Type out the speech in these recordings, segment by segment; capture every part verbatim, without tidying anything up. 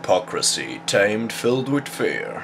Hypocrisy, tamed, filled with fear.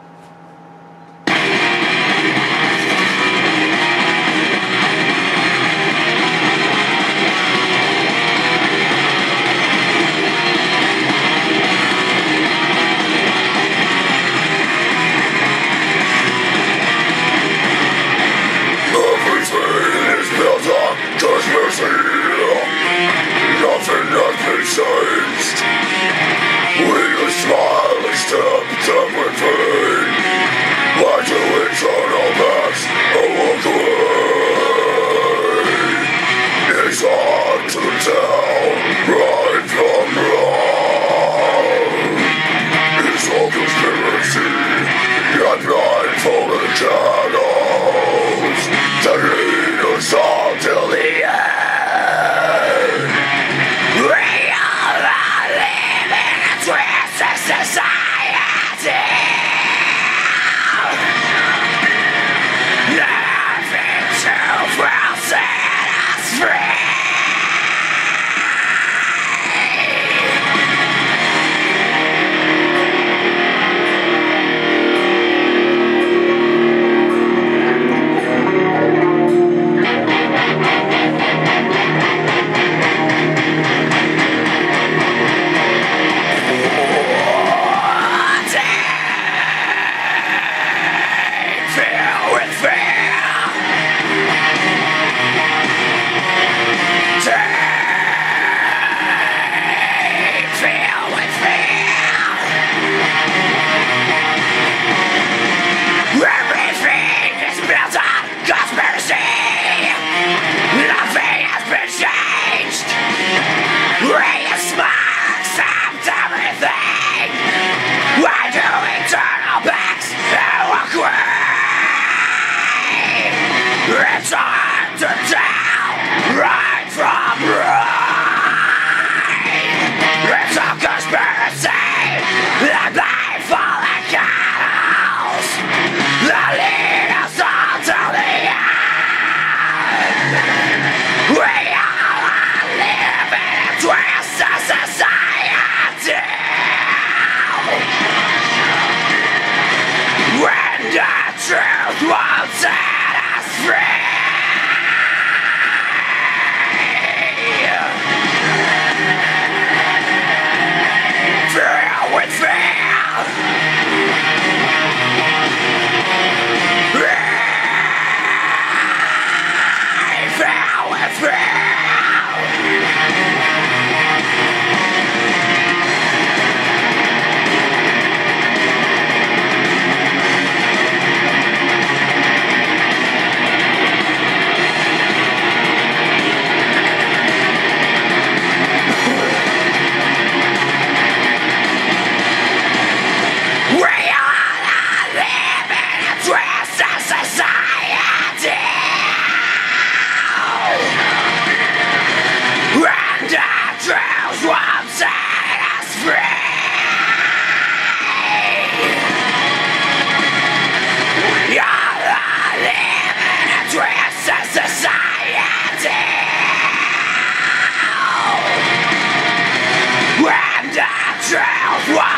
Nothing has been changed. We can smile and step them with pain. Why do we turn our backs and walk away? It's hard to tell right from wrong. It's all conspiracy and blindfolded shadows that lead us all till the end. It's hard to tell right from wrong. It's a conspiracy that blindfolded shadows that lead us all to the end. We all are living in a twisted society when the truth won't set us free. Truth